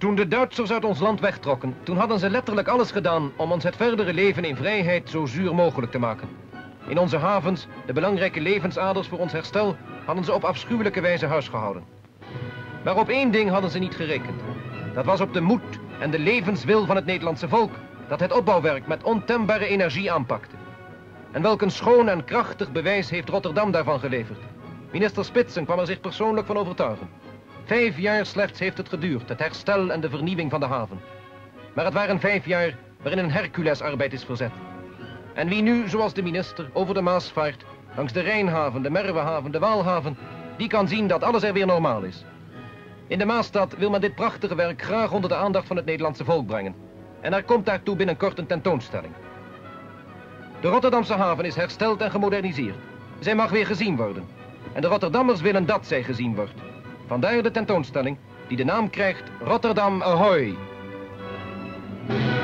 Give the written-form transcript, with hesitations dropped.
Toen de Duitsers uit ons land wegtrokken, toen hadden ze letterlijk alles gedaan om ons het verdere leven in vrijheid zo zuur mogelijk te maken. In onze havens, de belangrijke levensaders voor ons herstel, hadden ze op afschuwelijke wijze huisgehouden. Maar op één ding hadden ze niet gerekend. Dat was op de moed en de levenswil van het Nederlandse volk, dat het opbouwwerk met ontembare energie aanpakte. En welk een schoon en krachtig bewijs heeft Rotterdam daarvan geleverd. Minister Spitsen kwam er zich persoonlijk van overtuigen. 5 jaar slechts heeft het geduurd, het herstel en de vernieuwing van de haven. Maar het waren 5 jaar waarin een Herculesarbeid is verzet. En wie nu, zoals de minister, over de Maas vaart, langs de Rijnhaven, de Merwehaven, de Waalhaven, die kan zien dat alles er weer normaal is. In de Maasstad wil men dit prachtige werk graag onder de aandacht van het Nederlandse volk brengen. En er komt daartoe binnenkort een tentoonstelling. De Rotterdamse haven is hersteld en gemoderniseerd. Zij mag weer gezien worden. En de Rotterdammers willen dat zij gezien wordt. Vandaar de tentoonstelling die de naam krijgt Rotterdam Ahoy!